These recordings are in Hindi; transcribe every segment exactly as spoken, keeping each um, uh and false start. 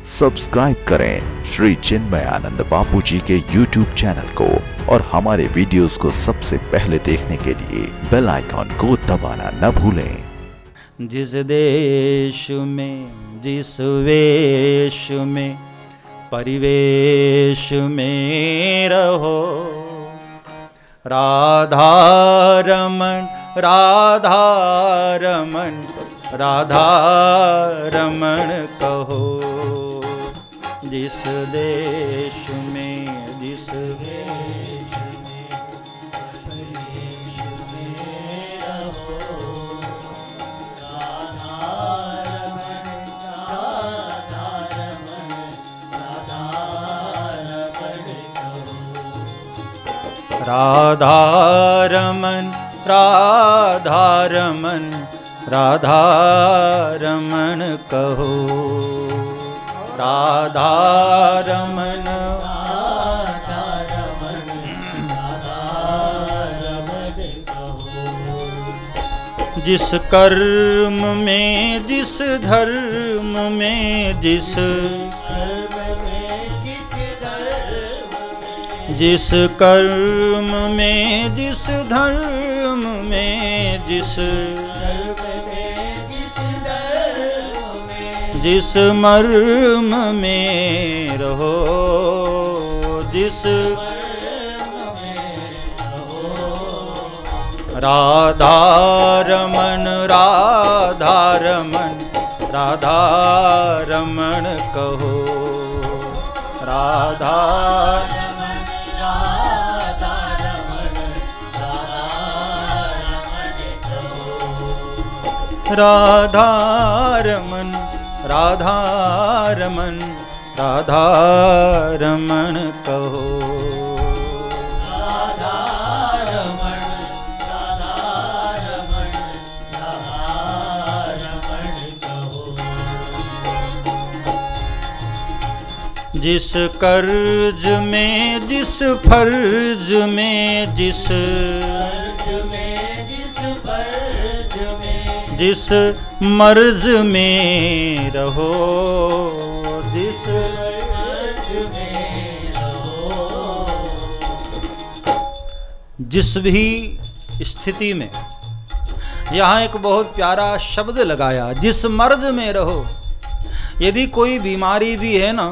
सब्सक्राइब करें श्री चिन्मय आनंद बापू जी के यूट्यूब चैनल को और हमारे वीडियोस को सबसे पहले देखने के लिए बेल आइकॉन को दबाना न भूलें। जिस देश में जिस वेश में परिवेश में रहो, राधा रमन राधा रमन राधा रमन कहो। जिस देश में जिस वेश में परिवेश में रहो, राधा रमन राधा रमन राधा रमन कहो। राधा रमन राधा रमन राधा रमन कहो। जिस कर्म में जिस धर्म में जिस जिस कर्म में जिस धर्म में जिस जिस मर्म में रहो, जिस राधा रमन राधा रमन राधा रमन कहो। राधा राधा रमन राधा रमन राधा रमन कहो। राधा रमन राधा रमन राधा रमन कहो। जिस कर्ज में जिस फर्ज में जिस जिस मर्ज में रहो, जिस मर्ज में रहो, जिस भी स्थिति में, यहाँ एक बहुत प्यारा शब्द लगाया, जिस मर्ज में रहो। यदि कोई बीमारी भी है ना,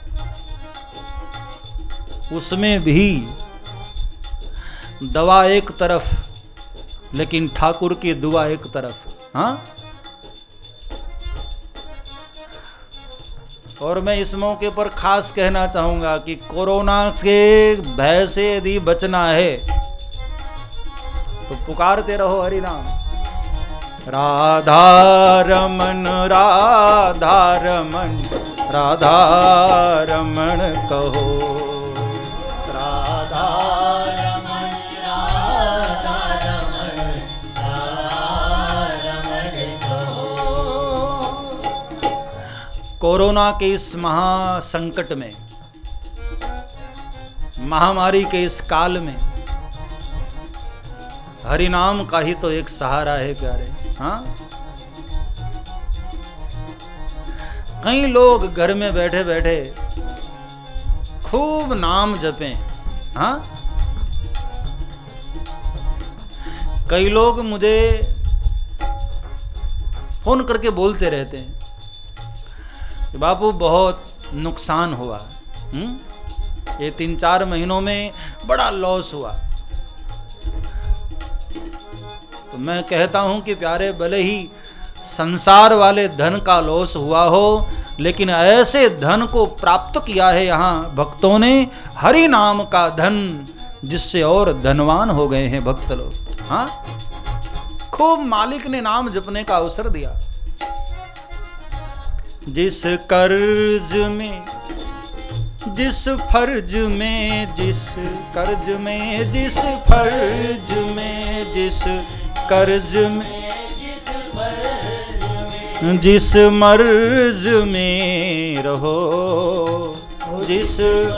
उसमें भी दवा एक तरफ लेकिन ठाकुर की दुआ एक तरफ। हाँ, और मैं इस मौके पर खास कहना चाहूंगा कि कोरोना के भय से यदि बचना है तो पुकारते रहो हरि नाम। राधा रमन राधा रमन राधा रमन कहो। राधा कोरोना के इस महासंकट में, महामारी के इस काल में हरि नाम का ही तो एक सहारा है प्यारे। हाँ, कई लोग घर में बैठे बैठे खूब नाम जपें। हाँ, कई लोग मुझे फोन करके बोलते रहते हैं कि बापू बहुत नुकसान हुआ, हुँ? ये तीन चार महीनों में बड़ा लॉस हुआ। तो मैं कहता हूं कि प्यारे, भले ही संसार वाले धन का लॉस हुआ हो, लेकिन ऐसे धन को प्राप्त किया है यहाँ भक्तों ने, हरि नाम का धन, जिससे और धनवान हो गए हैं भक्त लोग। हाँ, खूब मालिक ने नाम जपने का अवसर दिया। जिस कर्ज में जिस फर्ज में जिस कर्ज में जिस फर्ज में जिस कर्ज में जिस मर्ज में रहो, जिस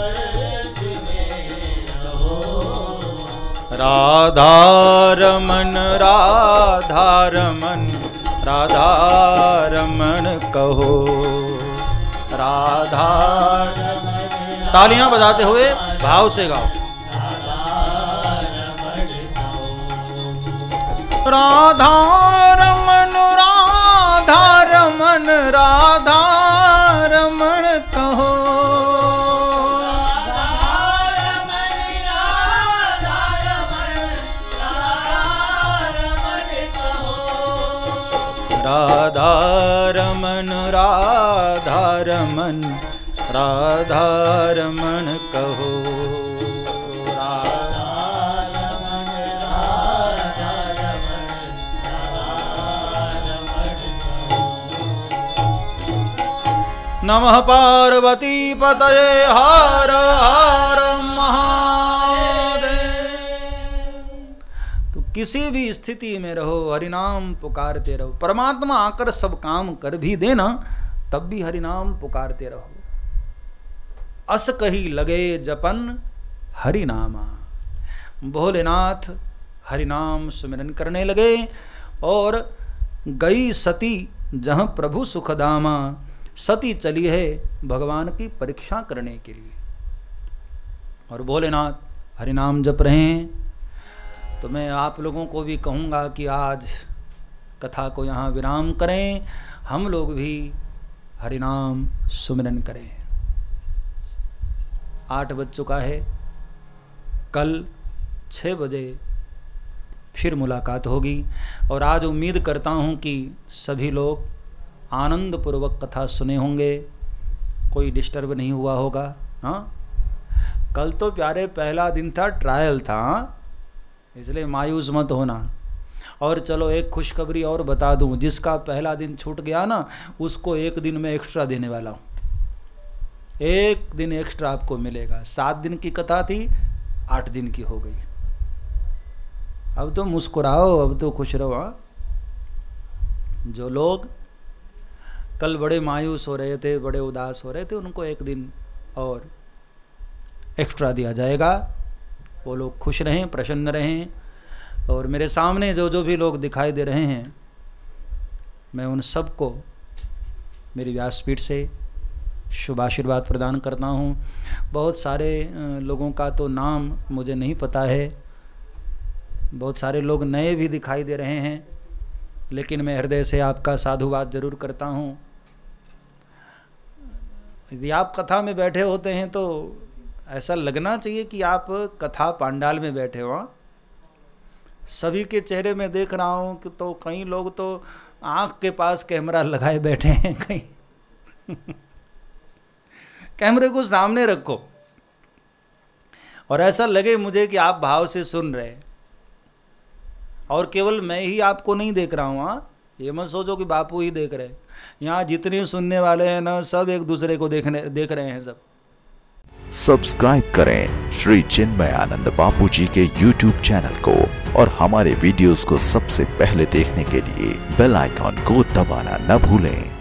राधा रमन राधा रमन राधा रमन कहो। राधा राधा। तालियां बजाते हुए भाव से गाओ। राधा रमन राधा रमन राधा रमन कहो। राधा रमन राधा रमन राधा रमन कहो। राधा रमन राधा रमन राधा रमन कहो। नमः पार्वती पतये हर हर महादेव। तो किसी भी स्थिति में रहो, हरिनाम पुकारते रहो। परमात्मा आकर सब काम कर भी देना, तब भी हरिनाम पुकारते रहो। अस कही लगे जपन हरिनामा। भोलेनाथ हरिनाम सुमिरन करने लगे और गई सती जहां प्रभु सुखदामा। सती चली है भगवान की परीक्षा करने के लिए और भोलेनाथ हरिनाम जप रहे हैं। तो मैं आप लोगों को भी कहूँगा कि आज कथा को यहाँ विराम करें, हम लोग भी हरिनाम सुमिरन करें। आठ बज चुका है, कल छः बजे फिर मुलाकात होगी और आज उम्मीद करता हूँ कि सभी लोग आनंद पूर्वक कथा सुने होंगे, कोई डिस्टर्ब नहीं हुआ होगा। हाँ, कल तो प्यारे पहला दिन था, ट्रायल था, इसलिए मायूस मत होना। और चलो एक खुशखबरी और बता दूं, जिसका पहला दिन छूट गया ना, उसको एक दिन में एक्स्ट्रा देने वाला हूँ। एक दिन एक्स्ट्रा आपको मिलेगा। सात दिन की कथा थी, आठ दिन की हो गई। अब तो मुस्कुराओ, अब तो खुश रहो। हाँ, जो लोग कल बड़े मायूस हो रहे थे, बड़े उदास हो रहे थे, उनको एक दिन और एक्स्ट्रा दिया जाएगा। वो लोग खुश रहें, प्रसन्न रहें। और मेरे सामने जो जो भी लोग दिखाई दे रहे हैं, मैं उन सबको मेरी व्यासपीठ से शुभ आशीर्वाद प्रदान करता हूँ। बहुत सारे लोगों का तो नाम मुझे नहीं पता है, बहुत सारे लोग नए भी दिखाई दे रहे हैं, लेकिन मैं हृदय से आपका साधुवाद जरूर करता हूँ। यदि आप कथा में बैठे होते हैं तो ऐसा लगना चाहिए कि आप कथा पांडाल में बैठे हो। सभी के चेहरे में देख रहा हूँ कि तो कई लोग तो आँख के पास कैमरा लगाए बैठे हैं, कहीं कैमरे को सामने रखो और ऐसा लगे मुझे कि आप भाव से सुन रहे हैं। और केवल मैं ही आपको नहीं देख रहा हूँ। हाँ, ये मत सोचो कि बापू ही देख रहे हैं। यहाँ जितने सुनने वाले हैं ना, सब एक दूसरे को देखने देख रहे हैं सब। सब्सक्राइब करें श्री चिन्मयानंद बापू जी के यूट्यूब चैनल को और हमारे वीडियोस को सबसे पहले देखने के लिए बेल आइकॉन को दबाना न भूलें।